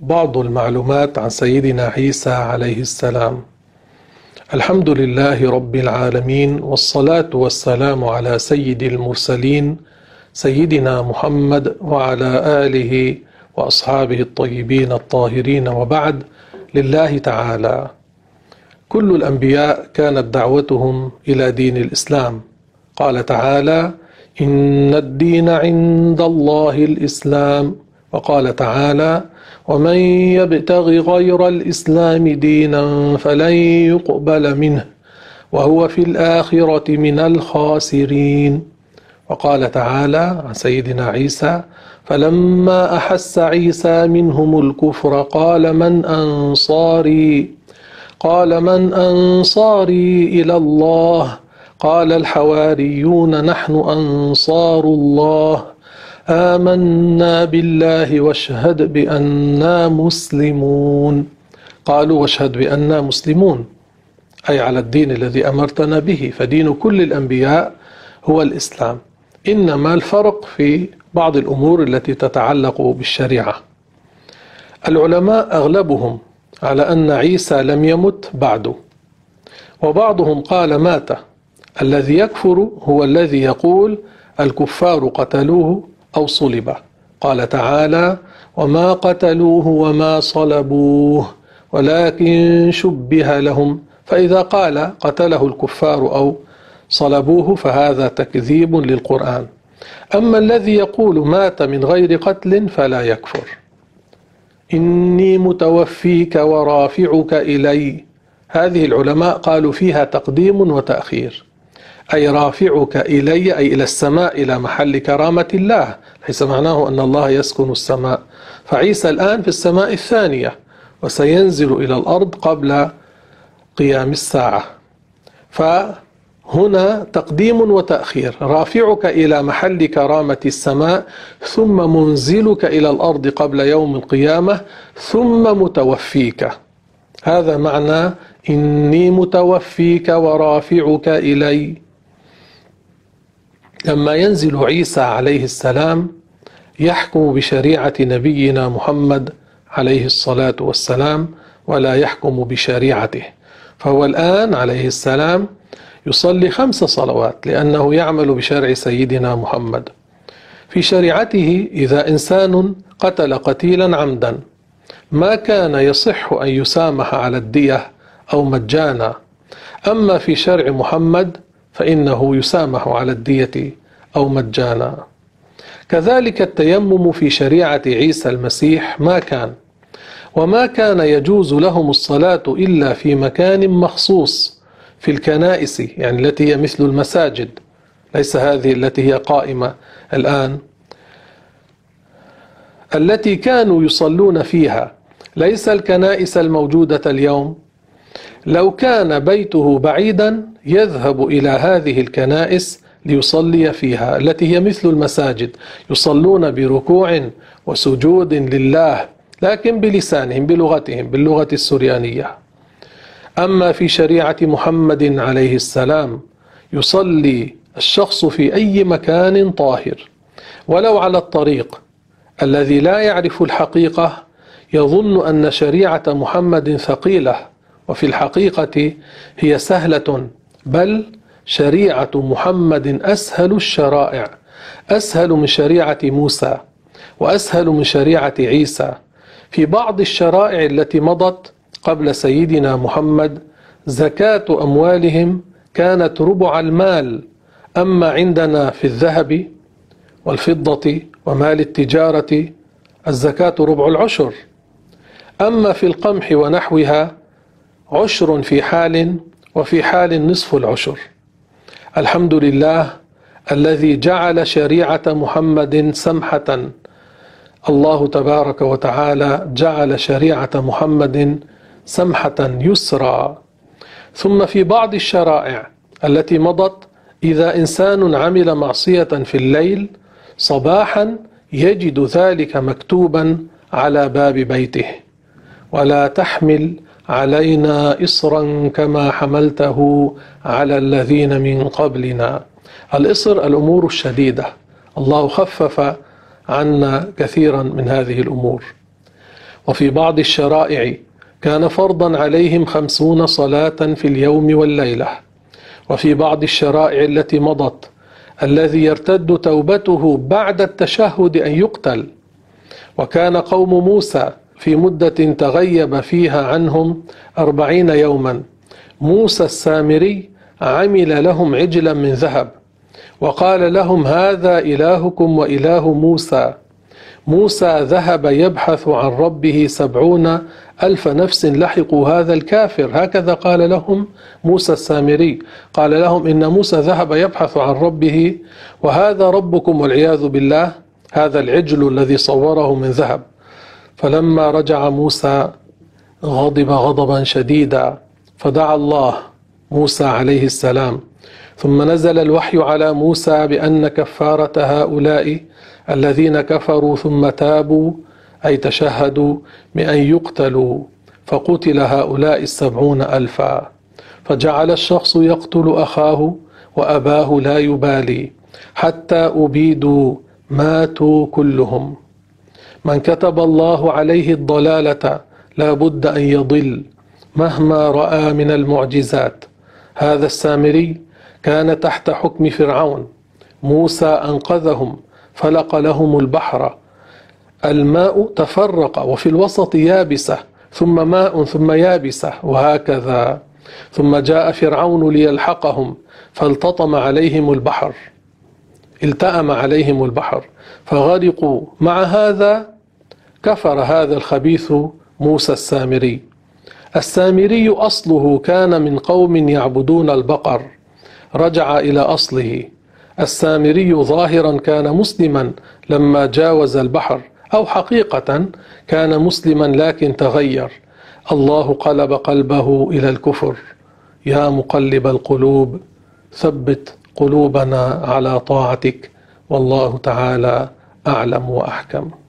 بعض المعلومات عن سيدنا عيسى عليه السلام. الحمد لله رب العالمين، والصلاة والسلام على سيد المرسلين سيدنا محمد وعلى آله وأصحابه الطيبين الطاهرين، وبعد. لله تعالى. كل الأنبياء كانت دعوتهم إلى دين الإسلام. قال تعالى: إن الدين عند الله الإسلام. وقال تعالى: ومن يبتغ غير الإسلام دينا فلن يقبل منه وهو في الآخرة من الخاسرين. وقال تعالى عن سيدنا عيسى: فلما أحس عيسى منهم الكفر قال من أنصاري إلى الله؟ قال الحواريون نحن أنصار الله، آمنا بالله واشهد بأننا مسلمون. قالوا: واشهد بأننا مسلمون، أي على الدين الذي أمرتنا به، فدين كل الأنبياء هو الإسلام، إنما الفرق في بعض الأمور التي تتعلق بالشريعة. العلماء أغلبهم على أن عيسى لم يمت بعده، وبعضهم قال مات. الذي يكفر هو الذي يقول الكفار قتلوه أو صلب. قال تعالى: وما قتلوه وما صلبوه ولكن شبه لهم. فإذا قال قتله الكفار أو صلبوه فهذا تكذيب للقرآن. أما الذي يقول مات من غير قتل فلا يكفر. إني متوفيك ورافعك إلي، هذه العلماء قالوا فيها تقديم وتأخير، أي رافعك إلي أي إلى السماء، إلى محل كرامة الله، ليس معناه أن الله يسكن السماء. فعيسى الآن في السماء الثانية وسينزل إلى الأرض قبل قيام الساعة، فهنا تقديم وتأخير، رافعك إلى محل كرامة السماء ثم منزلك إلى الأرض قبل يوم القيامة ثم متوفيك. هذا معنى إني متوفيك ورافعك إلي. لما ينزل عيسى عليه السلام يحكم بشريعة نبينا محمد عليه الصلاة والسلام ولا يحكم بشريعته، فهو الآن عليه السلام يصلي 5 صلوات لأنه يعمل بشرع سيدنا محمد. في شريعته إذا إنسان قتل قتيلا عمدا ما كان يصح أن يسامح على الدية أو مجانا، أما في شرع محمد فإنه يسامح على الدية أو مجانا. كذلك التيمم في شريعة عيسى المسيح وما كان يجوز لهم الصلاة إلا في مكان مخصوص في الكنائس، يعني التي هي مثل المساجد، ليس هذه التي هي قائمة الآن، التي كانوا يصلون فيها، ليس الكنائس الموجودة اليوم. لو كان بيته بعيدا يذهب إلى هذه الكنائس ليصلي فيها، التي هي مثل المساجد، يصلون بركوع وسجود لله لكن بلسانهم بلغتهم باللغة السريانية. أما في شريعة محمد عليه السلام يصلي الشخص في أي مكان طاهر ولو على الطريق. الذي لا يعرف الحقيقة يظن أن شريعة محمد ثقيلة، وفي الحقيقة هي سهلة، بل شريعة محمد أسهل الشرائع، أسهل من شريعة موسى وأسهل من شريعة عيسى. في بعض الشرائع التي مضت قبل سيدنا محمد زكاة أموالهم كانت ربع المال، أما عندنا في الذهب والفضة ومال التجارة الزكاة ربع العشر، أما في القمح ونحوها عشر في حال، وفي حال نصف العشر. الحمد لله الذي جعل شريعة محمد سمحة. الله تبارك وتعالى جعل شريعة محمد سمحة يسرى. ثم في بعض الشرائع التي مضت إذا إنسان عمل معصية في الليل صباحا يجد ذلك مكتوبا على باب بيته: ولا تحمل علينا إصرا كما حملته على الذين من قبلنا. الإصر الأمور الشديدة، الله خفف عنا كثيرا من هذه الأمور. وفي بعض الشرائع كان فرضا عليهم 50 صلاة في اليوم والليلة. وفي بعض الشرائع التي مضت الذي يرتد توبته بعد التشهد أن يقتل. وكان قوم موسى في مدة تغيب فيها عنهم 40 يوما، موسى السامري عمل لهم عجلا من ذهب وقال لهم: هذا إلهكم وإله موسى. موسى ذهب يبحث عن ربه 70,000 نفس لحقوا هذا الكافر، هكذا قال لهم موسى السامري، قال لهم إن موسى ذهب يبحث عن ربه وهذا ربكم والعياذ بالله، هذا العجل الذي صوره من ذهب. فلما رجع موسى غضب غضبا شديدا فدعا الله موسى عليه السلام، ثم نزل الوحي على موسى بأن كفارة هؤلاء الذين كفروا ثم تابوا أي تشهدوا بأن يقتلوا، فقتل هؤلاء 70,000. فجعل الشخص يقتل أخاه وأباه لا يبالي حتى أبيدوا ماتوا كلهم. من كتب الله عليه الضلالة لا بد أن يضل مهما رأى من المعجزات. هذا السامري كان تحت حكم فرعون، موسى أنقذهم فلق لهم البحر، الماء تفرق وفي الوسط يابسة ثم ماء ثم يابسة وهكذا، ثم جاء فرعون ليلحقهم فالتطم عليهم البحر، التأم عليهم البحر فغرقوا. مع هذا كفر هذا الخبيث موسى السامري. السامري أصله كان من قوم يعبدون البقر، رجع إلى أصله. السامري ظاهرا كان مسلما لما جاوز البحر، أو حقيقة كان مسلما لكن تغير. الله قلب قلبه إلى الكفر. يا مقلب القلوب ثبت قلوبنا على طاعتك، والله تعالى أعلم وأحكم.